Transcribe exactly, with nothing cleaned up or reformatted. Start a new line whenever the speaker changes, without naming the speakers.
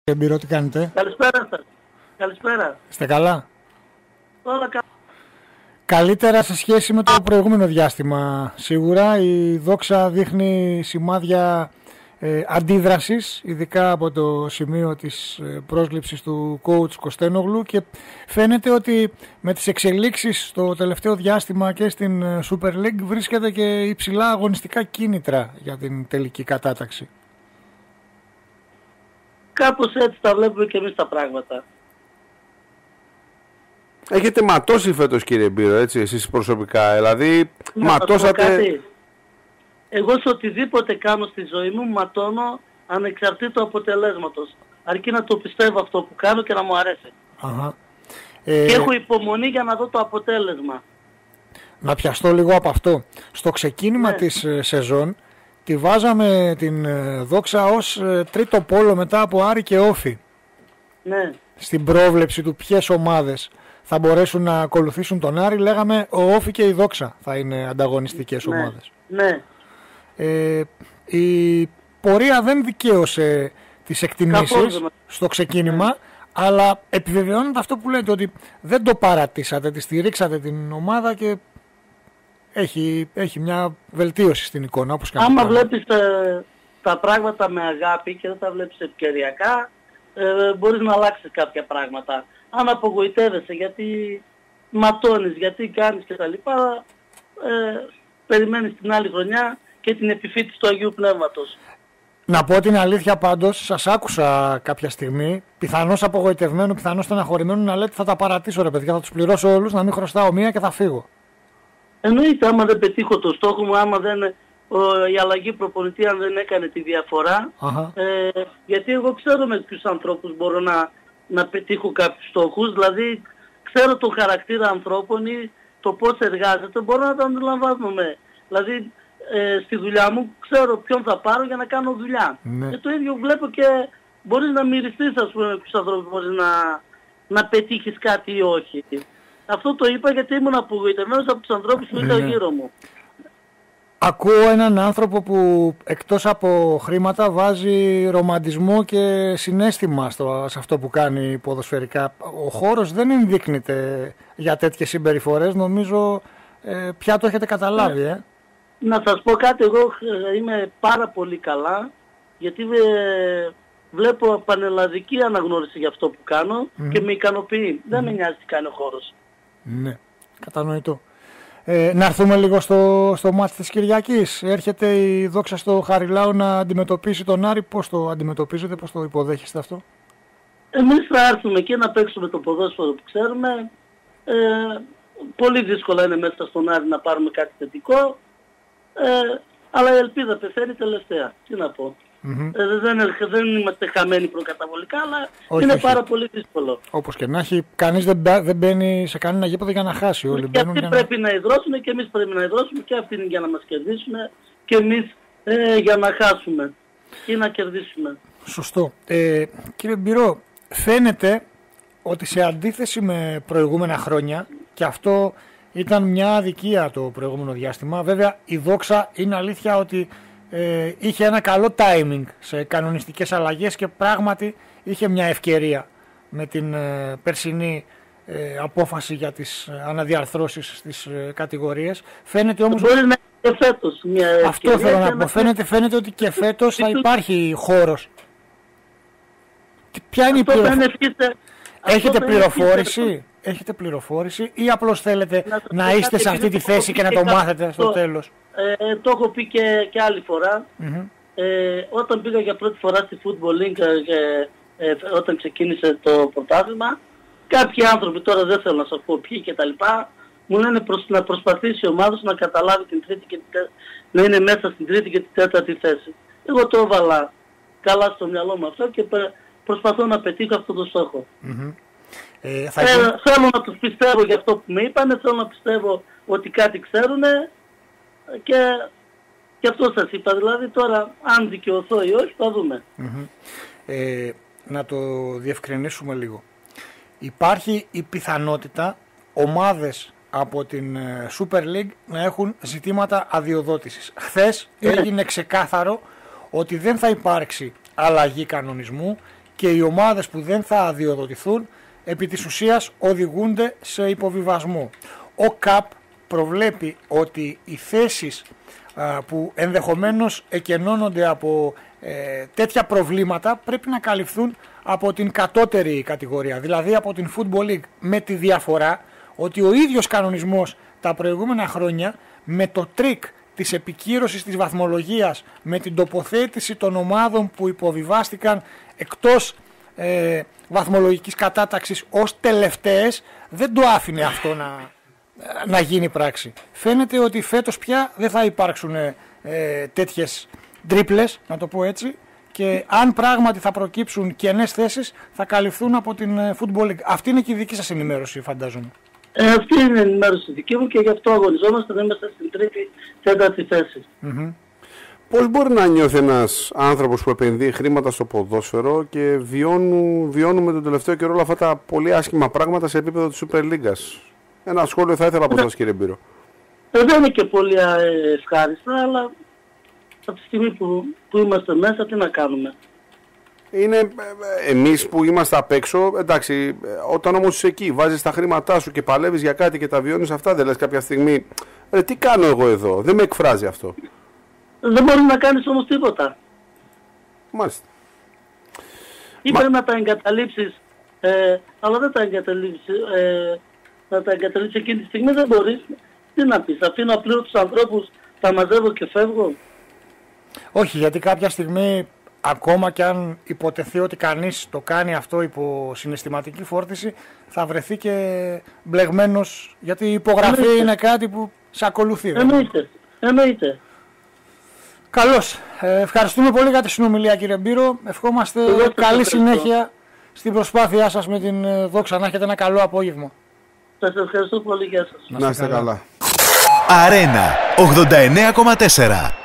Εμπειρό, τι κάνετε?
Καλησπέρα σας. Καλησπέρα.
Είστε καλά?
Όλα καλά.
Καλύτερα σε σχέση με το προηγούμενο διάστημα. Σίγουρα η Δόξα δείχνει σημάδια ε, αντίδρασης, ειδικά από το σημείο της ε, πρόσληψης του coach Κωστένογλου, και φαίνεται ότι με τις εξελίξεις στο τελευταίο διάστημα και στην Super League βρίσκεται και υψηλά αγωνιστικά κίνητρα για την τελική κατάταξη.
Κάπως έτσι τα βλέπουμε και εμείς τα πράγματα.
Έχετε ματώσει φέτος, κύριε Μπύρο, έτσι, εσείς προσωπικά, δηλαδή
Να
ματώσατε...
Εγώ σε οτιδήποτε κάνω στη ζωή μου ματώνω ανεξαρτήτου αποτελέσματος. Αρκεί να το πιστεύω αυτό που κάνω και να μου αρέσει.
Αχα.
Ε... Και
Ε...
έχω υπομονή για να δω το αποτέλεσμα.
Να πιαστώ λίγο από αυτό. Στο ξεκίνημα
ναι.
της ε, σεζόν τη βάζαμε την ε, Δόξα ως ε, τρίτο πόλο μετά από Άρη και Όφη.
Ναι.
Στην πρόβλεψη του ποιες ομάδες θα μπορέσουν να ακολουθήσουν τον Άρη, λέγαμε ο Όφη και η Δόξα θα είναι ανταγωνιστικές
ναι.
ομάδες.
Ναι.
Ε, η πορεία δεν δικαίωσε τις εκτιμήσεις στο ξεκίνημα, ναι. αλλά επιβεβαιώνεται αυτό που λέτε, ότι δεν το παρατήσατε, τη στηρίξατε την ομάδα και έχει, έχει μια βελτίωση στην εικόνα. Όπως
άμα βλέπεις τα, τα πράγματα με αγάπη και δεν τα βλέπεις ευκαιριακά, ε, μπορείς να αλλάξεις κάποια πράγματα. Αν απογοητεύεσαι γιατί ματώνεις, γιατί κάνεις και τα λοιπά, ε, περιμένεις την άλλη χρονιά και την επιφύτηση του Αγίου Πνεύματος.
Να πω την αλήθεια πάντως, σας άκουσα κάποια στιγμή, πιθανώς απογοητευμένο, πιθανώς στεναχωρημένο, να λέτε θα τα παρατήσω ρε παιδιά, θα τους πληρώσω όλους, να μην χρωστάω μία και θα φύγω.
Εννοείται, άμα δεν πετύχω το στόχο μου, άμα δεν, ο, η αλλαγή προπονητή αν δεν έκανε τη διαφορά, ε, γιατί εγώ ξέρω με ποιους ανθρώπους μπορώ να, να πετύχω κάποιους στόχους, δηλαδή ξέρω το χαρακτήρα ανθρώπων ή το πώς εργάζεται, μπορώ να το αντιλαμβάνομαι. Δηλαδή ε, στη δουλειά μου ξέρω ποιον θα πάρω για να κάνω δουλειά.
Ναι.
Και το ίδιο βλέπω και μπορείς να μυριστείς, ας πούμε, με ποιους ανθρώπους μπορείς να, να πετύχεις κάτι ή όχι. Αυτό το είπα γιατί ήμουν απογοητευμένος από τους ανθρώπους που είχα γύρω μου.
Ακούω έναν άνθρωπο που εκτός από χρήματα βάζει ρομαντισμό και συναίσθημα στο, σε αυτό που κάνει ποδοσφαιρικά. Ο χώρος δεν ενδείκνυται για τέτοιες συμπεριφορές, νομίζω ε, πια το έχετε καταλάβει. Ε.
Να σας πω κάτι, εγώ είμαι πάρα πολύ καλά, γιατί ε, βλέπω πανελλαδική αναγνώριση για αυτό που κάνω mm. και με ικανοποιεί. Mm. Δεν με νοιάζει τι κάνει ο χώρος.
Ναι, κατανοητό. Ε, να έρθουμε λίγο στο, στο μάτς της Κυριακής. Έρχεται η Δόξα στο Χαριλάου να αντιμετωπίσει τον Άρη. Πώς το αντιμετωπίζετε, πώς το υποδέχεστε αυτό?
Εμείς θα έρθουμε και να παίξουμε το ποδόσφαιρο που ξέρουμε. Ε, πολύ δύσκολα είναι μέσα στον Άρη να πάρουμε κάτι θετικό. Ε, αλλά η ελπίδα πεθαίνει τελευταία. Τι να πω. Mm-hmm. Ε, δεν, δεν είμαστε χαμένοι προκαταβολικά, αλλά όχι, είναι όχι. πάρα πολύ δύσκολο.
Όπως και να έχει, κανείς δεν, δεν μπαίνει σε κανένα γήπεδο για να χάσει. Όλοι
και αυτοί
για
πρέπει
να...
να ιδρώσουν και εμείς πρέπει να ιδρώσουμε, και αυτοί είναι για να μας κερδίσουν και εμείς ε, για να χάσουμε ή να κερδίσουμε.
Σωστό. Ε, κύριε Μπυρό, φαίνεται ότι σε αντίθεση με προηγούμενα χρόνια, και αυτό ήταν μια αδικία το προηγούμενο διάστημα, βέβαια η Δόξα είναι αλήθεια ότι Ε, είχε ένα καλό timing σε κανονιστικές αλλαγές και πράγματι είχε μια ευκαιρία με την ε, περσινή ε, απόφαση για τις ε, αναδιαρθρώσεις στις ε, κατηγορίες. Φαίνεται όμως...
Μπορεί να και φέτος μια ευκαιρία.
Αυτό θέλω να πω. Φαίνεται, φαίνεται ότι και φέτος θα υπάρχει χώρος. Ποια είναι η πληροφόρηση? Έχετε πληροφόρηση? Έχετε πληροφόρηση ή απλώς θέλετε να, να είστε σε αυτή τη θέση και να το μάθετε στο τέλος?
Ε, το έχω πει και, και άλλη φορά. Mm-hmm. Ε, όταν πήγα για πρώτη φορά στη Football Link και ε, όταν ξεκίνησε το πρωτάθλημα, κάποιοι άνθρωποι, τώρα δεν θέλω να σας πω ποιοι και τα λοιπά, μου λένε προς, να προσπαθήσει η ομάδα να καταλάβει την τρίτη και την, να είναι μέσα στην τρίτη και την τέταρτη θέση. Εγώ το έβαλα καλά στο μυαλό μου αυτό και προσπαθώ να πετύχω αυτό το στόχο. Mm-hmm. Ε, θα... ε, θέλω να τους πιστεύω για αυτό που με είπανε, θέλω να πιστεύω ότι κάτι ξέρουνε και, και αυτό σας είπα. Δηλαδή τώρα αν δικαιωθώ ή όχι θα δούμε.
Mm-hmm. Ε, να το διευκρινίσουμε λίγο. Υπάρχει η πιθανότητα ομάδες από την Super League να έχουν ζητήματα αδειοδότησης. Χθες έγινε ξεκάθαρο ότι δεν θα υπάρξει αλλαγή κανονισμού και οι ομάδες που δεν θα αδειοδοτηθούν επί της ουσίας οδηγούνται σε υποβιβασμό. Ο ΚΑΠ προβλέπει ότι οι θέσεις α, που ενδεχομένως εκενώνονται από ε, τέτοια προβλήματα πρέπει να καλυφθούν από την κατώτερη κατηγορία, δηλαδή από την Football League, με τη διαφορά ότι ο ίδιος κανονισμός τα προηγούμενα χρόνια με το τρίκ της επικύρωσης της βαθμολογίας, με την τοποθέτηση των ομάδων που υποβιβάστηκαν εκτός ε, βαθμολογικής κατάταξης ως τελευταίες, δεν το άφηνε αυτό να, να γίνει πράξη. Φαίνεται ότι φέτος πια δεν θα υπάρξουν ε, τέτοιες τρίπλες, να το πω έτσι, και αν πράγματι θα προκύψουν κενές θέσεις θα καλυφθούν από την Football League. Αυτή είναι και η δική σας ενημέρωση, φαντάζομαι.
Ε, αυτή είναι η ενημέρωση δική μου και γι' αυτό αγωνιζόμαστε να είμαστε στην τρίτη, τέταρτη θέση.
Mm-hmm. Πώς μπορεί να νιώθει ένας άνθρωπος που επενδύει χρήματα στο ποδόσφαιρο και βιώνουν, βιώνουμε τον τελευταίο καιρό όλα αυτά τα πολύ άσχημα πράγματα σε επίπεδο της Super League? Ένα σχόλιο θα ήθελα από εσάς, κύριε Μπύρο.
Ε, δεν είναι και πολύ ευχάριστα, αλλά από τη στιγμή που, που είμαστε μέσα, τι να κάνουμε.
Είναι εμείς που είμαστε απ' έξω, εντάξει, όταν όμως είσαι εκεί, βάζεις τα χρήματά σου και παλεύεις για κάτι και τα βιώνεις αυτά, δεν λες κάποια στιγμή, ρε, τι κάνω εγώ εδώ, δεν με εκφράζει αυτό?
Δεν μπορείς να κάνεις όμως τίποτα.
Μάλιστα.
Ή Μα... πρέπει να τα εγκαταλείψεις, ε, αλλά δεν τα εγκαταλείψεις, ε, να τα εγκαταλείψεις εκείνη τη στιγμή δεν μπορείς. Τι να πεις, αφήνω απλούς τους ανθρώπους, τα μαζεύω και φεύγω.
Όχι, γιατί κάποια στιγμή, ακόμα και αν υποτεθεί ότι κανείς το κάνει αυτό υπό συναισθηματική φόρτιση, θα βρεθεί και μπλεγμένος, γιατί η υπογραφή εννοείται. Είναι κάτι που σε ακολουθεί.
Εννοείται, εννοείται.
Καλώς. Ε, ευχαριστούμε πολύ για τη συνομιλία, κύριε Μπύρο. Ευχόμαστε Εγώ καλή συνέχεια στην προσπάθειά σας με την Δόξα. Να έχετε ένα καλό απόγευμα.
Σας ευχαριστώ πολύ, γεια σας.
Να είστε καλά.
Αρένα ογδόντα εννέα κόμμα τέσσερα